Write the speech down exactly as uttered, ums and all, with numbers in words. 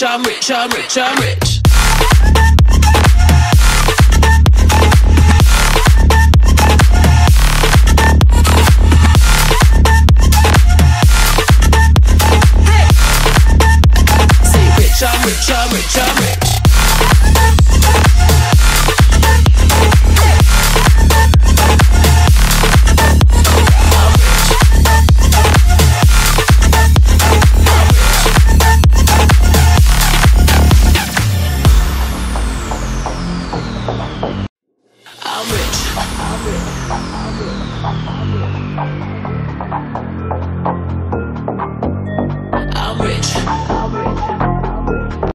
I'm rich, I'm rich, I'm rich. Say rich, I'm rich, I'm rich, I'm rich. I'm rich. I'm rich. I'm rich. I'm rich.